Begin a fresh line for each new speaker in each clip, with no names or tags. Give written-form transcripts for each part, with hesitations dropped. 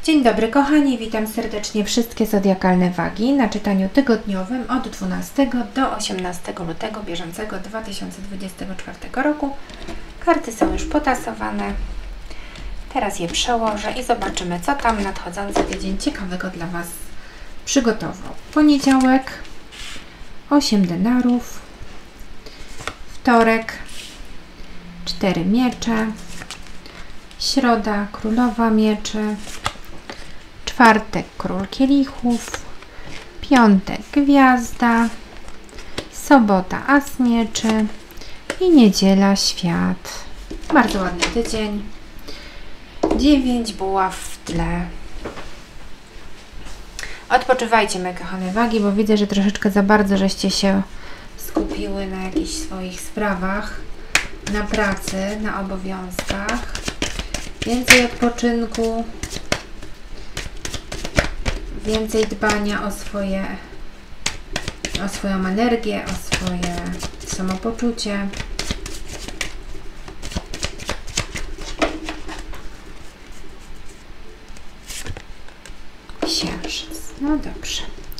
Dzień dobry kochani, witam serdecznie wszystkie zodiakalne wagi na czytaniu tygodniowym od 12 do 18 lutego bieżącego 2024 roku. Karty są już potasowane. Teraz je przełożę i zobaczymy, co tam nadchodzący tydzień ciekawego dla Was przygotował. Poniedziałek 8 denarów, wtorek 4 miecze, środa królowa mieczy, czwartek król kielichów, piątek gwiazda, sobota as mieczy i niedziela świat. Bardzo ładny tydzień. 9 buław w tle. Odpoczywajcie, moje kochane wagi, bo widzę, że troszeczkę za bardzo żeście się skupiły na jakichś swoich sprawach, na pracy, na obowiązkach. Więcej odpoczynku, więcej dbania o swoją energię, o swoje samopoczucie. Księżyc. No dobrze.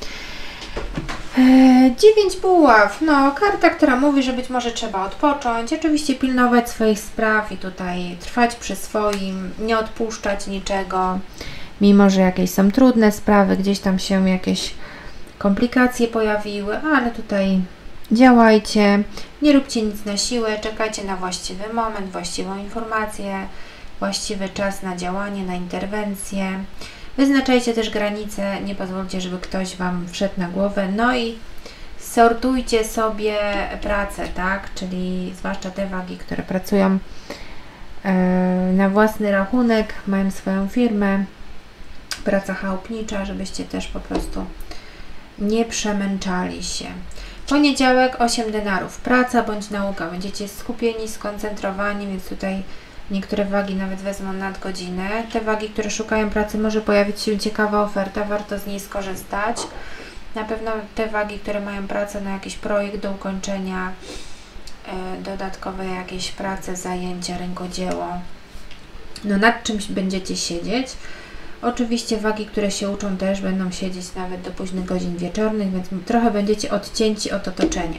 9 buław. No, karta, która mówi, że być może trzeba odpocząć, oczywiście pilnować swoich spraw i tutaj trwać przy swoim, nie odpuszczać niczego, mimo że jakieś są trudne sprawy, gdzieś tam się jakieś komplikacje pojawiły, ale tutaj działajcie, nie róbcie nic na siłę, czekajcie na właściwy moment, właściwą informację, właściwy czas na działanie, na interwencję. Wyznaczajcie też granice, nie pozwólcie, żeby ktoś Wam wszedł na głowę. No i sortujcie sobie pracę, tak? Czyli zwłaszcza te wagi, które pracują na własny rachunek, mają swoją firmę, praca chałupnicza, żebyście też po prostu nie przemęczali się. Poniedziałek 8 denarów. Praca bądź nauka. Będziecie skupieni, skoncentrowani, więc tutaj niektóre wagi nawet wezmą nadgodzinę. Te wagi, które szukają pracy, może pojawić się ciekawa oferta, warto z niej skorzystać. Na pewno te wagi, które mają pracę na jakiś projekt do ukończenia, dodatkowe jakieś prace, zajęcia, rękodzieło. No nad czymś będziecie siedzieć. Oczywiście wagi, które się uczą, też będą siedzieć nawet do późnych godzin wieczornych, więc trochę będziecie odcięci od otoczenia.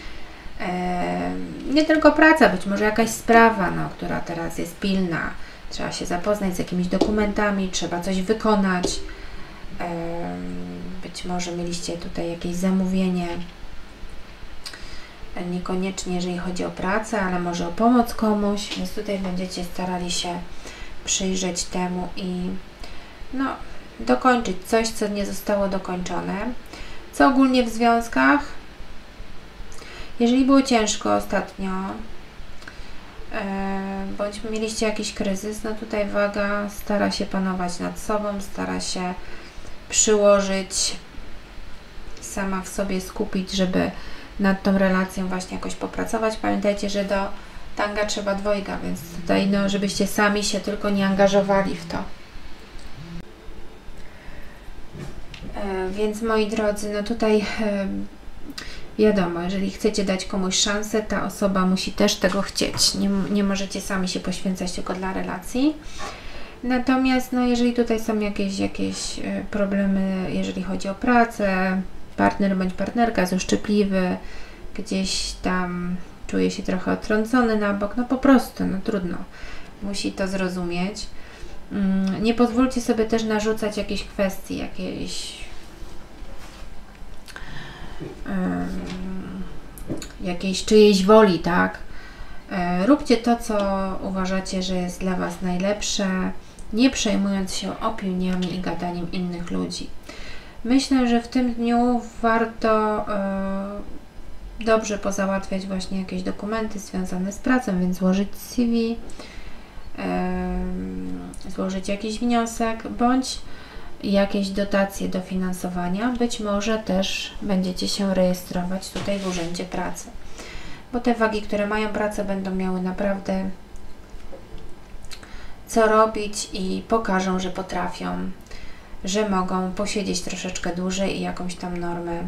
Nie tylko praca, być może jakaś sprawa, no, która teraz jest pilna. Trzeba się zapoznać z jakimiś dokumentami, trzeba coś wykonać. Być może mieliście tutaj jakieś zamówienie, niekoniecznie jeżeli chodzi o pracę, ale może o pomoc komuś, więc tutaj będziecie starali się przyjrzeć temu i no, dokończyć coś, co nie zostało dokończone. Co ogólnie w związkach? Jeżeli było ciężko ostatnio, bądź mieliście jakiś kryzys, no tutaj waga stara się panować nad sobą, stara się przyłożyć, sama w sobie skupić, żeby nad tą relacją właśnie jakoś popracować. Pamiętajcie, że do tanga trzeba dwojga, więc tutaj no, żebyście sami się tylko nie angażowali w to. Więc moi drodzy, no tutaj wiadomo, jeżeli chcecie dać komuś szansę, ta osoba musi też tego chcieć. Nie możecie sami się poświęcać tylko dla relacji. Natomiast no, jeżeli tutaj są jakieś problemy, jeżeli chodzi o pracę, partner bądź partnerka jest uszczypliwy, gdzieś tam czuje się trochę odtrącony na bok, no po prostu, no trudno. Musi to zrozumieć. Nie pozwólcie sobie też narzucać jakichś kwestii, jakiejś czyjejś woli, tak? Róbcie to, co uważacie, że jest dla Was najlepsze, nie przejmując się opiniami i gadaniem innych ludzi. Myślę, że w tym dniu warto dobrze pozałatwiać właśnie jakieś dokumenty związane z pracą, więc złożyć CV, złożyć jakiś wniosek, bądź jakieś dotacje dofinansowania. Być może też będziecie się rejestrować tutaj w Urzędzie Pracy. Bo te wagi, które mają pracę, będą miały naprawdę co robić i pokażą, że potrafią, że mogą posiedzieć troszeczkę dłużej i jakąś tam normę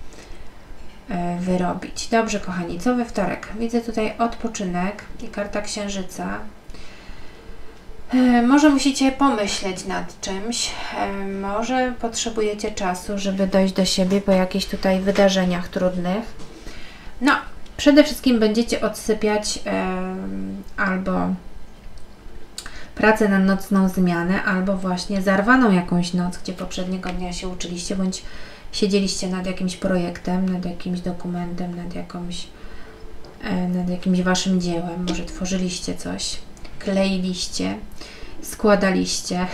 wyrobić. Dobrze, kochani, co we wtorek? Widzę tutaj odpoczynek i karta księżyca. Może musicie pomyśleć nad czymś, może potrzebujecie czasu, żeby dojść do siebie po jakichś tutaj wydarzeniach trudnych. No, przede wszystkim będziecie odsypiać albo pracę na nocną zmianę, albo właśnie zarwaną jakąś noc, gdzie poprzedniego dnia się uczyliście, bądź siedzieliście nad jakimś projektem, nad jakimś dokumentem, nad jakimś Waszym dziełem. Może tworzyliście coś, kleiliście, składaliście.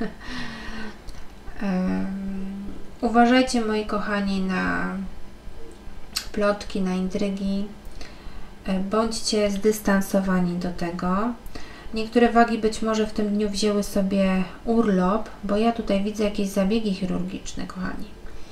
Uważajcie, moi kochani, na plotki, na intrygi. Bądźcie zdystansowani do tego. Niektóre wagi być może w tym dniu wzięły sobie urlop, bo ja tutaj widzę jakieś zabiegi chirurgiczne, kochani.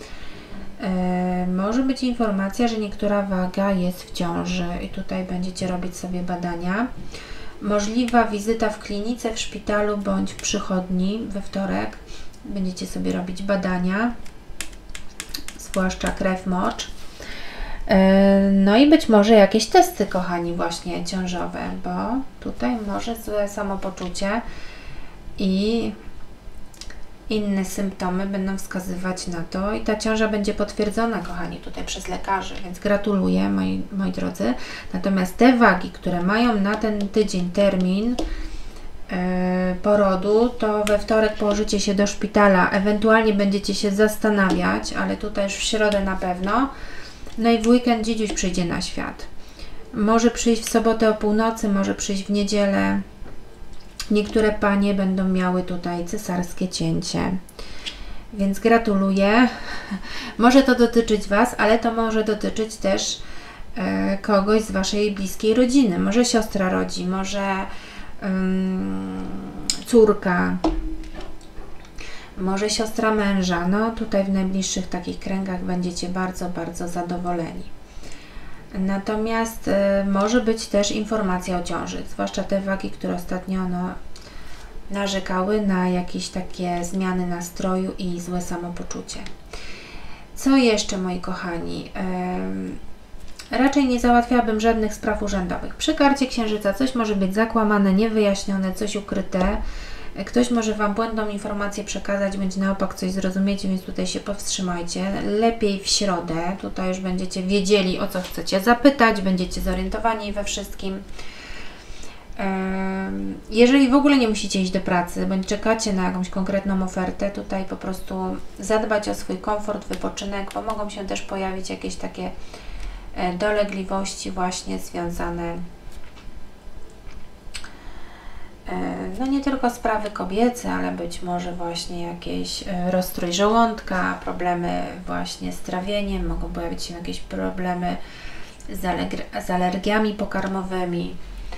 Może być informacja, że niektóra waga jest w ciąży i tutaj będziecie robić sobie badania. Możliwa wizyta w klinice, w szpitalu bądź w przychodni we wtorek. Będziecie sobie robić badania, zwłaszcza krew, mocz. No i być może jakieś testy, kochani, właśnie ciążowe, bo tutaj może złe samopoczucie i inne symptomy będą wskazywać na to i ta ciąża będzie potwierdzona, kochani, tutaj przez lekarzy, więc gratuluję, moi drodzy. Natomiast te wagi, które mają na ten tydzień termin porodu, to we wtorek położycie się do szpitala, ewentualnie będziecie się zastanawiać, ale tutaj już w środę na pewno. No i w weekend dziedziuś przyjdzie na świat. Może przyjść w sobotę o północy, może przyjść w niedzielę. Niektóre panie będą miały tutaj cesarskie cięcie. Więc gratuluję. Może to dotyczyć Was, ale to może dotyczyć też kogoś z Waszej bliskiej rodziny. Może siostra rodzi, może córka, może siostra męża. No tutaj w najbliższych takich kręgach będziecie bardzo, bardzo zadowoleni. Natomiast może być też informacja o ciąży, zwłaszcza te wagi, które ostatnio narzekały na jakieś takie zmiany nastroju i złe samopoczucie. Co jeszcze, moi kochani? Raczej nie załatwiałabym żadnych spraw urzędowych. Przy karcie księżyca coś może być zakłamane, niewyjaśnione, coś ukryte. Ktoś może Wam błędną informację przekazać, bądź na opak coś zrozumiecie, więc tutaj się powstrzymajcie. Lepiej w środę, tutaj już będziecie wiedzieli, o co chcecie zapytać, będziecie zorientowani we wszystkim. Jeżeli w ogóle nie musicie iść do pracy, bądź czekacie na jakąś konkretną ofertę, tutaj po prostu zadbać o swój komfort, wypoczynek, bo mogą się też pojawić jakieś takie dolegliwości właśnie związane no nie tylko sprawy kobiece, ale być może właśnie jakieś rozstrój żołądka, problemy właśnie z trawieniem, mogą pojawić się jakieś problemy z alergiami pokarmowymi.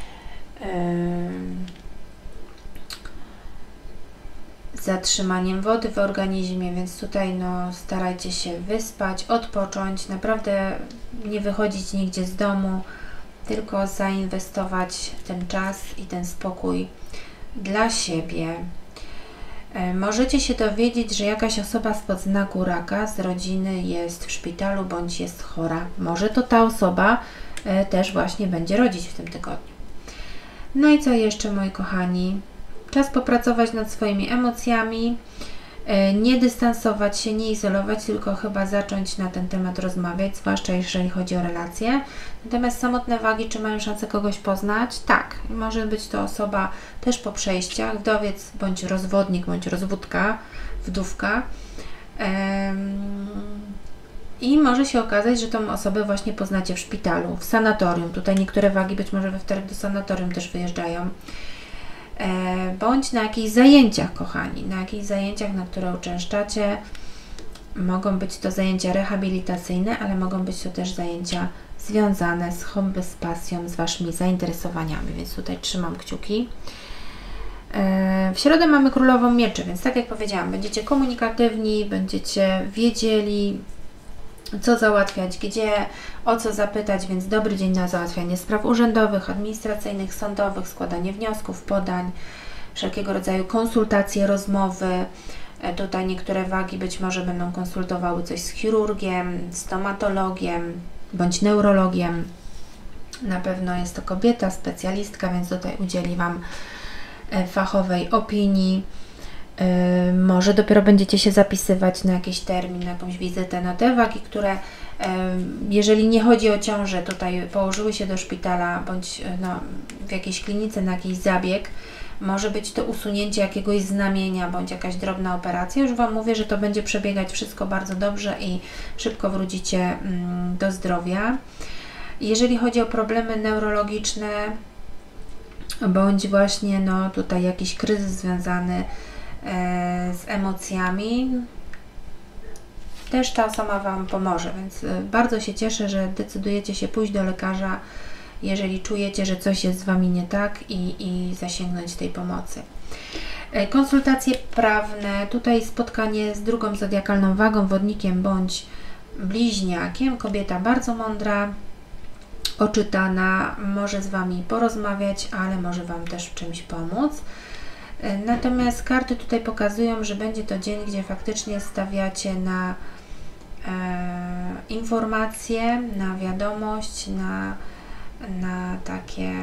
Zatrzymaniem wody w organizmie, więc tutaj no, starajcie się wyspać, odpocząć, naprawdę nie wychodzić nigdzie z domu, tylko zainwestować ten czas i ten spokój dla siebie. Możecie się dowiedzieć, że jakaś osoba spod znaku raka z rodziny jest w szpitalu bądź jest chora. Może to ta osoba też właśnie będzie rodzić w tym tygodniu. No i co jeszcze, moi kochani? Czas popracować nad swoimi emocjami, nie dystansować się, nie izolować, tylko chyba zacząć na ten temat rozmawiać, zwłaszcza jeżeli chodzi o relacje. Natomiast samotne wagi, czy mają szansę kogoś poznać? Tak. Może być to osoba też po przejściach, wdowiec, bądź rozwodnik, bądź rozwódka, wdówka. I może się okazać, że tą osobę właśnie poznacie w szpitalu, w sanatorium. Tutaj niektóre wagi być może we wtorek do sanatorium też wyjeżdżają. Bądź na jakichś zajęciach, kochani, na jakichś zajęciach, na które uczęszczacie. Mogą być to zajęcia rehabilitacyjne, ale mogą być to też zajęcia związane z hobby, z pasją, z Waszymi zainteresowaniami, więc tutaj trzymam kciuki. W środę mamy Królową Mieczy, więc tak jak powiedziałam, będziecie komunikatywni, będziecie wiedzieli, co załatwiać, gdzie, o co zapytać, więc dobry dzień na załatwianie spraw urzędowych, administracyjnych, sądowych, składanie wniosków, podań, wszelkiego rodzaju konsultacje, rozmowy. Tutaj niektóre wagi być może będą konsultowały coś z chirurgiem, stomatologiem bądź neurologiem. Na pewno jest to kobieta, specjalistka, więc tutaj udzieli Wam fachowej opinii. Może dopiero będziecie się zapisywać na jakiś termin, na jakąś wizytę. No te wagi, które jeżeli nie chodzi o ciążę, tutaj położyły się do szpitala bądź no, w jakiejś klinice na jakiś zabieg, może być to usunięcie jakiegoś znamienia bądź jakaś drobna operacja. Już Wam mówię, że to będzie przebiegać wszystko bardzo dobrze i szybko wrócicie do zdrowia. Jeżeli chodzi o problemy neurologiczne bądź właśnie no, tutaj jakiś kryzys związany z emocjami, też ta osoba Wam pomoże, więc bardzo się cieszę, że decydujecie się pójść do lekarza, jeżeli czujecie, że coś jest z Wami nie tak i zasięgnąć tej pomocy. Konsultacje prawne, tutaj spotkanie z drugą zodiakalną wagą, wodnikiem bądź bliźniakiem, kobieta bardzo mądra, oczytana, może z Wami porozmawiać, ale może Wam też w czymś pomóc. Natomiast karty tutaj pokazują, że będzie to dzień, gdzie faktycznie stawiacie na informacje, na wiadomość, na takie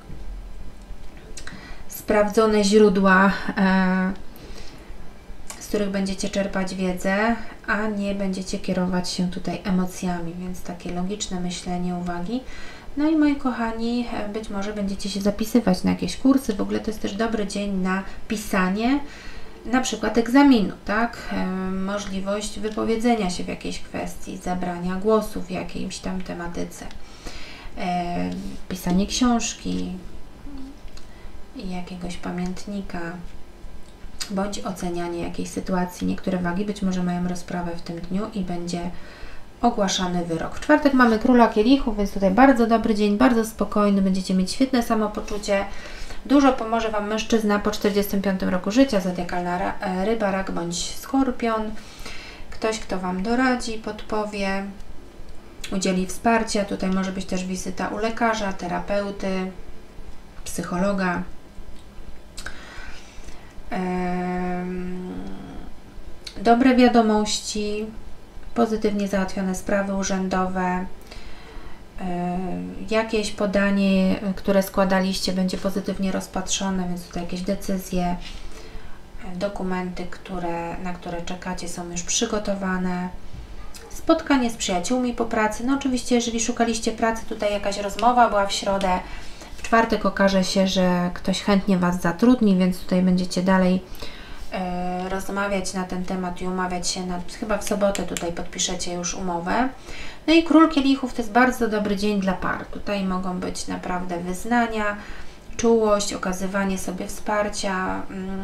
sprawdzone źródła, z których będziecie czerpać wiedzę, a nie będziecie kierować się tutaj emocjami, więc takie logiczne myślenie, uwagi. No i moi kochani, być może będziecie się zapisywać na jakieś kursy, w ogóle to jest też dobry dzień na pisanie, na przykład egzaminu, tak? Możliwość wypowiedzenia się w jakiejś kwestii, zabrania głosu w jakiejś tam tematyce, pisanie książki, jakiegoś pamiętnika, bądź ocenianie jakiejś sytuacji. Niektóre wagi być może mają rozprawę w tym dniu i będzie ogłaszany wyrok. W czwartek mamy Króla Kielichów, więc tutaj bardzo dobry dzień, bardzo spokojny, będziecie mieć świetne samopoczucie. Dużo pomoże Wam mężczyzna po 45 roku życia, zodiakalna ryba, rak bądź skorpion. Ktoś, kto Wam doradzi, podpowie, udzieli wsparcia. Tutaj może być też wizyta u lekarza, terapeuty, psychologa. Dobre wiadomości, pozytywnie załatwione sprawy urzędowe, jakieś podanie, które składaliście, będzie pozytywnie rozpatrzone, więc tutaj jakieś decyzje, dokumenty, na które czekacie, są już przygotowane. Spotkanie z przyjaciółmi po pracy. No oczywiście, jeżeli szukaliście pracy, tutaj jakaś rozmowa była w środę, w czwartek okaże się, że ktoś chętnie Was zatrudni, więc tutaj będziecie dalej rozmawiać na ten temat i umawiać się, chyba w sobotę tutaj podpiszecie już umowę. No i Król Kielichów to jest bardzo dobry dzień dla par. Tutaj mogą być naprawdę wyznania, czułość, okazywanie sobie wsparcia,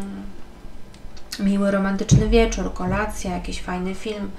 miły, romantyczny wieczór, kolacja, jakiś fajny film.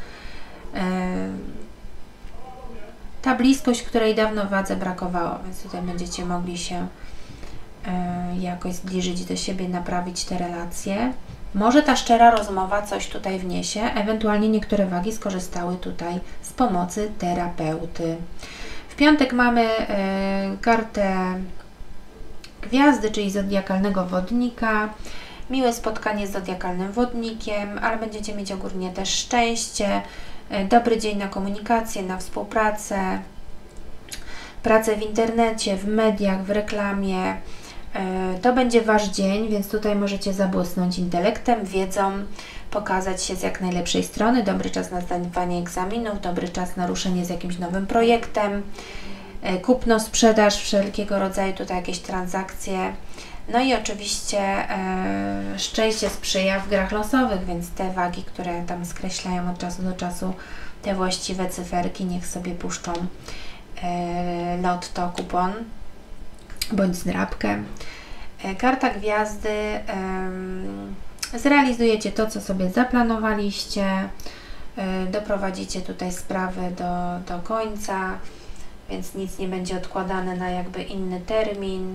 Ta bliskość, której dawno wadze brakowało, więc tutaj będziecie mogli się jakoś zbliżyć do siebie, naprawić te relacje. Może ta szczera rozmowa coś tutaj wniesie, ewentualnie niektóre wagi skorzystały tutaj z pomocy terapeuty. W piątek mamy kartę gwiazdy, czyli zodiakalnego wodnika. Miłe spotkanie z zodiakalnym wodnikiem, ale będziecie mieć ogólnie też szczęście. Dobry dzień na komunikację, na współpracę, pracę w internecie, w mediach, w reklamie. To będzie Wasz dzień, więc tutaj możecie zabłysnąć intelektem, wiedzą, pokazać się z jak najlepszej strony. Dobry czas na zdawanie egzaminów, dobry czas na ruszenie z jakimś nowym projektem, kupno, sprzedaż, wszelkiego rodzaju tutaj jakieś transakcje. No i oczywiście szczęście sprzyja w grach losowych, więc te wagi, które tam skreślają od czasu do czasu te właściwe cyferki, niech sobie puszczą lotto, kupon bądź zdrabkę. Karta gwiazdy, zrealizujecie to, co sobie zaplanowaliście, doprowadzicie tutaj sprawy do końca, więc nic nie będzie odkładane na jakby inny termin.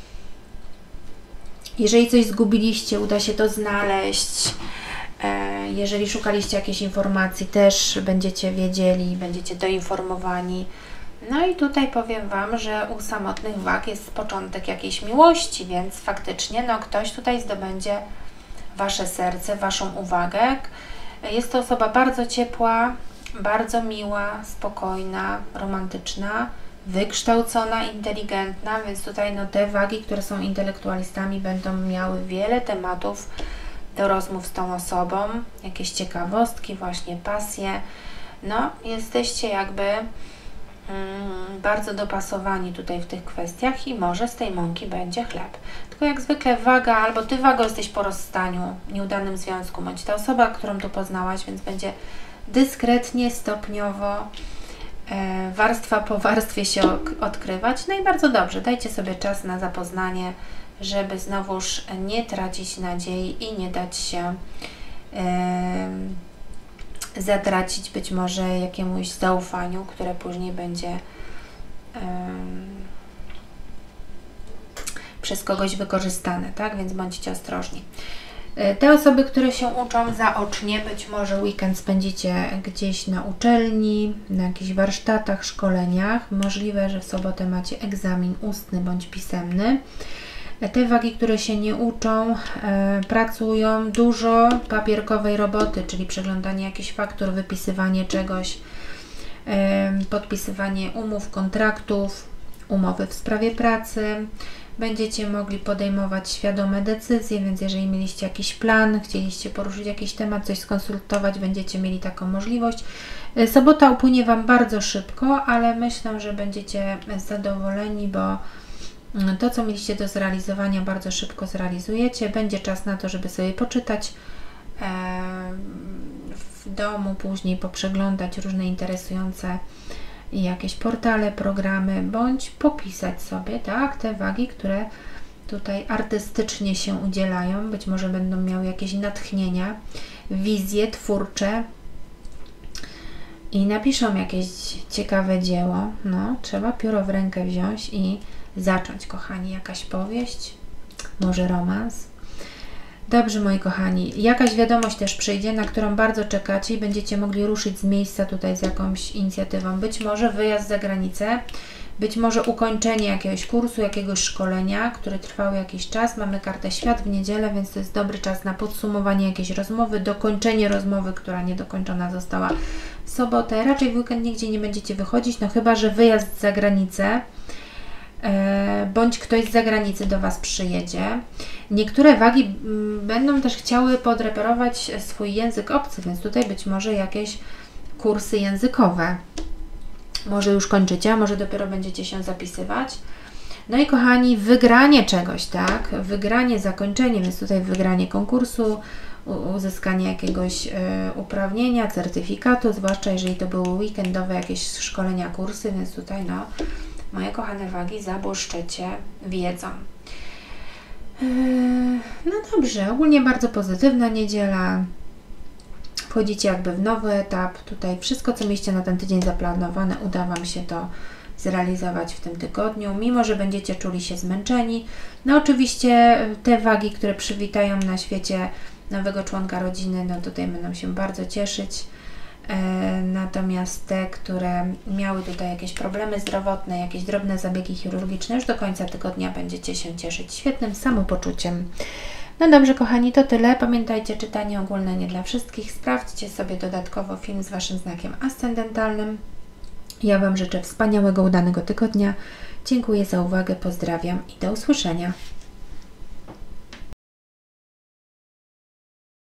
Jeżeli coś zgubiliście, uda się to znaleźć. Jeżeli szukaliście jakiejś informacji, też będziecie wiedzieli, będziecie doinformowani. No i tutaj powiem Wam, że u samotnych wag jest początek jakiejś miłości, więc faktycznie no, ktoś tutaj zdobędzie Wasze serce, Waszą uwagę. Jest to osoba bardzo ciepła, bardzo miła, spokojna, romantyczna, wykształcona, inteligentna, więc tutaj no, te wagi, które są intelektualistami, będą miały wiele tematów do rozmów z tą osobą, jakieś ciekawostki, właśnie pasje. No, jesteście jakby bardzo dopasowani tutaj w tych kwestiach i może z tej mąki będzie chleb. Tylko jak zwykle waga, albo Ty, wago, jesteś po rozstaniu, nieudanym związku, bądź ta osoba, którą tu poznałaś, więc będzie dyskretnie, stopniowo, warstwa po warstwie się odkrywać. No i bardzo dobrze, dajcie sobie czas na zapoznanie, żeby znowuż nie tracić nadziei i nie dać się zatracić być może jakiemuś zaufaniu, które później będzie przez kogoś wykorzystane, tak? Więc bądźcie ostrożni. Te osoby, które się uczą zaocznie, być może weekend spędzicie gdzieś na uczelni, na jakichś warsztatach, szkoleniach. Możliwe, że w sobotę macie egzamin ustny bądź pisemny. Te wagi, które się nie uczą, pracują, dużo papierkowej roboty, czyli przeglądanie jakichś faktur, wypisywanie czegoś, podpisywanie umów, kontraktów, umowy w sprawie pracy. Będziecie mogli podejmować świadome decyzje, więc jeżeli mieliście jakiś plan, chcieliście poruszyć jakiś temat, coś skonsultować, będziecie mieli taką możliwość. Sobota upłynie Wam bardzo szybko, ale myślę, że będziecie zadowoleni, bo to, co mieliście do zrealizowania, bardzo szybko zrealizujecie. Będzie czas na to, żeby sobie poczytać w domu, później poprzeglądać różne interesujące jakieś portale, programy, bądź popisać sobie, tak, te wagi, które tutaj artystycznie się udzielają. Być może będą miały jakieś natchnienia, wizje twórcze i napiszą jakieś ciekawe dzieło. No, trzeba pióro w rękę wziąć i zacząć, kochani, jakaś powieść, może romans. Dobrze, moi kochani, jakaś wiadomość też przyjdzie, na którą bardzo czekacie i będziecie mogli ruszyć z miejsca tutaj z jakąś inicjatywą. Być może wyjazd za granicę, być może ukończenie jakiegoś kursu, jakiegoś szkolenia, który trwał jakiś czas. Mamy kartę Świat w niedzielę, więc to jest dobry czas na podsumowanie jakiejś rozmowy, dokończenie rozmowy, która niedokończona została w sobotę. Raczej w weekend nigdzie nie będziecie wychodzić, no chyba że wyjazd za granicę, bądź ktoś z zagranicy do Was przyjedzie. Niektóre wagi będą też chciały podreperować swój język obcy, więc tutaj być może jakieś kursy językowe. Może już kończycie, a może dopiero będziecie się zapisywać. No i kochani, wygranie czegoś, tak? Wygranie, zakończenie, więc tutaj wygranie konkursu, uzyskanie jakiegoś uprawnienia, certyfikatu, zwłaszcza jeżeli to były weekendowe jakieś szkolenia, kursy, więc tutaj no, moje kochane wagi, zabłyszczecie wiedzą. No dobrze, ogólnie bardzo pozytywna niedziela. Wchodzicie jakby w nowy etap. Tutaj wszystko, co mieliście na ten tydzień zaplanowane, uda Wam się to zrealizować w tym tygodniu, mimo że będziecie czuli się zmęczeni. No oczywiście te wagi, które przywitają na świecie nowego członka rodziny, no tutaj będą się bardzo cieszyć. Natomiast te, które miały tutaj jakieś problemy zdrowotne, jakieś drobne zabiegi chirurgiczne, już do końca tygodnia będziecie się cieszyć świetnym samopoczuciem. No dobrze, kochani, to tyle. Pamiętajcie, czytanie ogólne nie dla wszystkich. Sprawdźcie sobie dodatkowo film z Waszym znakiem ascendentalnym. Ja Wam życzę wspaniałego, udanego tygodnia. Dziękuję za uwagę, pozdrawiam i do usłyszenia.